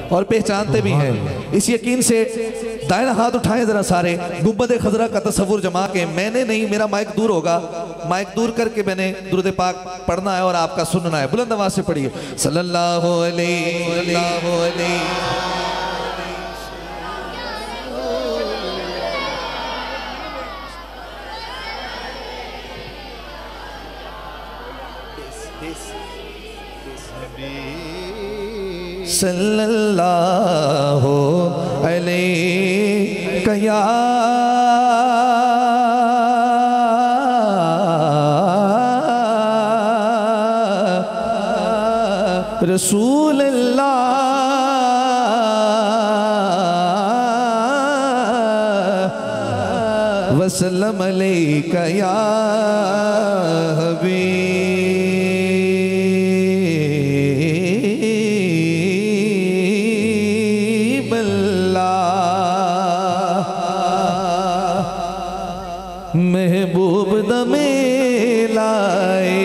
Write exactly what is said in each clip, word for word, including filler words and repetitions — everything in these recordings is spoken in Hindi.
और पहचानते भी हैं। इस यकीन से दाहिना हाथ उठाएं जरा सारे, गुंबद खजरा का तस्वुर जमा के। मैंने नहीं, मेरा माइक दूर होगा, माइक दूर करके मैंने दुरूद पाक पढ़ना है और आपका सुनना है। बुलंद आवाज से पढ़िए सल्लल्लाहु अलैहि सल्लल्लाहु अलैहि या रसूल अल्लाह वसल्लम अलैका या हबीब अल्लाह। महबूब दमे लाए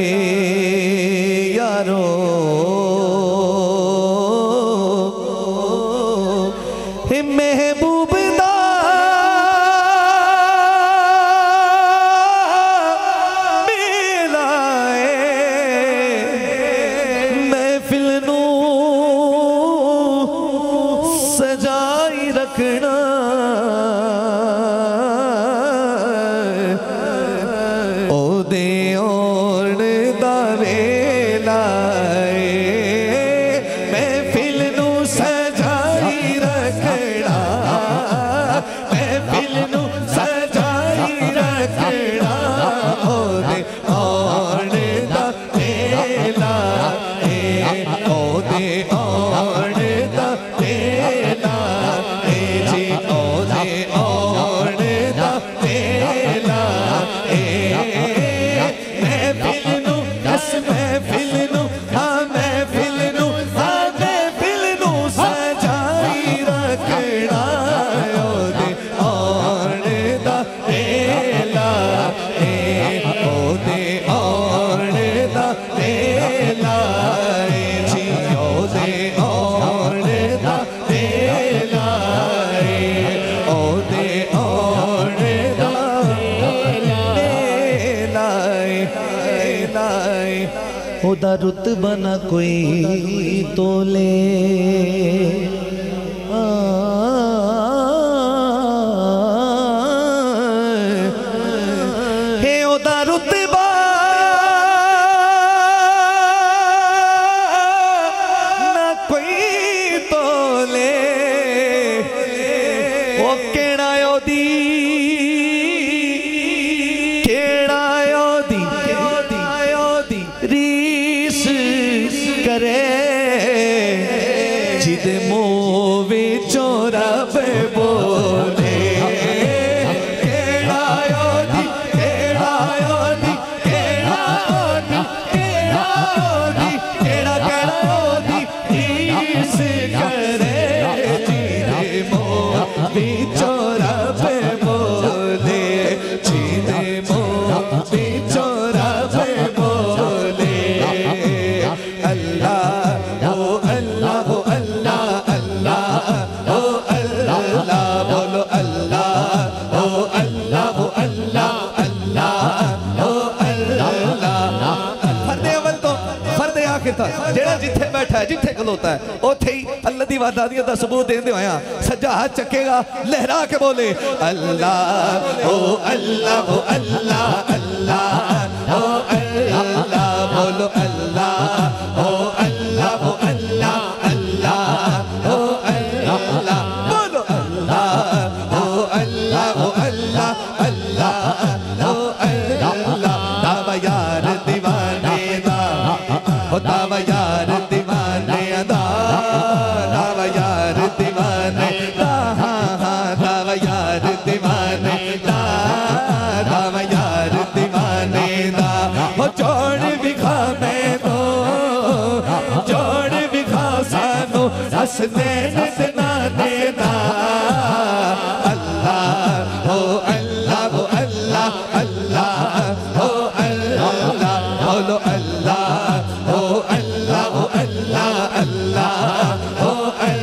यारो महबूब दा मिलाए महफिल नू सजाई रखना ओ दे और दावे लाए महफिल नू सजाई रखना महफिल नू सजाई रखना ओ दे और दावे लाए ओ दे और दावे लाए जी ओ दे और दावे लाए महफिल नू कस महफिल नू हाँ महफिल नू हाँ महफिल नू सजाई रखना ओ दे और दावे लाए ओ दे और दावे लाए जी ओ दे और दावे लाए ओ दे और दावे लाए लाए ओदा रुतबा ना कोई तोले हे ओदा रुतबा ना कोई तोले ओ केड़ा ओदी केड़ा ओदी ओदी रीस करे जिदे मुँह विचों रब बोले केड़ा ओदी केड़ा ओदी केड़ा ओदी केड़ा ओदी केड़ा केड़ा ओदी रीस करे जिदे मुँह विचों रब बोले जिदे मुँह विचों रब बोले अल्लाह ओ अल्लाह ओ अल्लाह अल्लाह ओ अल्लाह बोलो अल्लाह ओ अल्लाह ओ अल्लाह अल्लाह ओ अल्लाह। फर्दे अवल तो फर्दे आखिर तक जेड़ा जिथे बैठा है जिथे खलोता है उथे ही अल्लाह दी वादादियत दा सबूत देंदे होया सज्जा हाथ चकेगा लहरा के बोले अल्लाह ओ अल्लाह ओ अल्लाह अल्लाह ओ अल्लाह बोलो अल्लाह ओ अल्लाह ओ अल्लाह अल्लाह ओ अल्लाह बोलो अल्लाह ओ अल्लाह ओ अल्लाह अल्लाह ओ अल्लाह। दावा यार दीवाने दा ओ दावा यार दीवाने दा दावा यार दीवाने दा हाँ हाँ दावा यार दीवाने दा दावा यार दीवाने दा ओ जोड़ बिखा मैं तो जोड़ बिखा सानो हंसने ना देना अल्लाह ओ अल्लाह ओ अल्लाह अल्लाह ओ अल्लाह बोलो अल्लाह ओ अल्लाह ओ अल्लाह अल्लाह ओ अल्लाह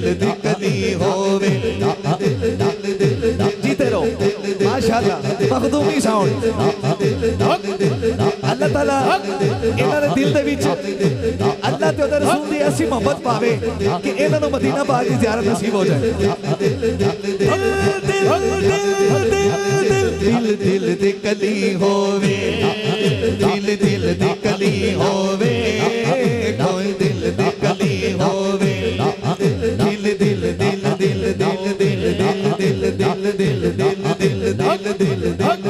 होनी। अल्लाह ताला इन्हां दे दिल दे विच अल्लाह ते उहदे रसूल दी ऐसी मोहब्बत पावे कि इन्हां नूं मदीना पाक दी ज़ियारत नसीब हो जाए। दिल दिल दी कली होवे, दिल दिल दी कली होवे, कोई दिल दी कली होवे, दिल दिल दिल दिल दिल दिल दिल दिल दिल दिल दिल दिल दिल दिल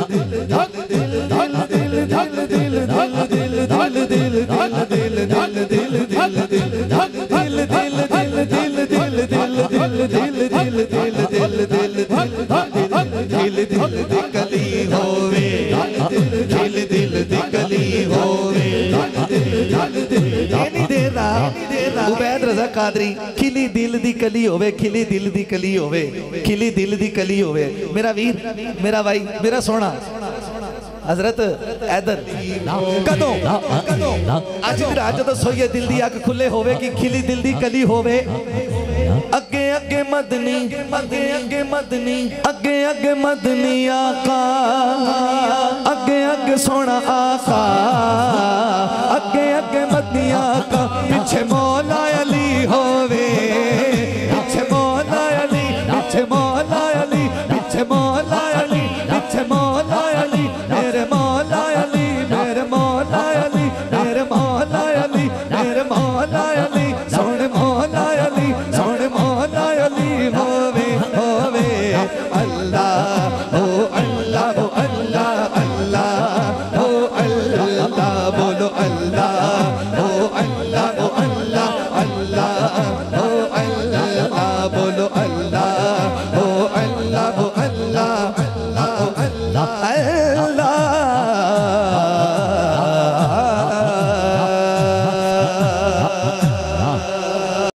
उबैद रज़ा कादरी खिली दिल दी कली होवे, खिली दिल दी कली होवे, खिली दिल दी कली होवे। मेरा वीर, मेरा भाई, मेरा सोना हजरत ऐदर कदों कदों अज रात जदों सोइए दिल दी अख खुले होवे कि खिली दिल दी कली होवे। अगे अगे मदनी, अगे अगे मदनी, अगे अगे मदनी आका, अगे अगे सोना आका,